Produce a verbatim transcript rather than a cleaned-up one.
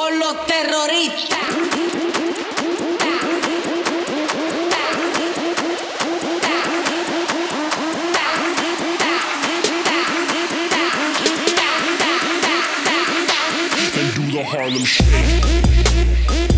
con los terroristas. And do the Harlem Shake.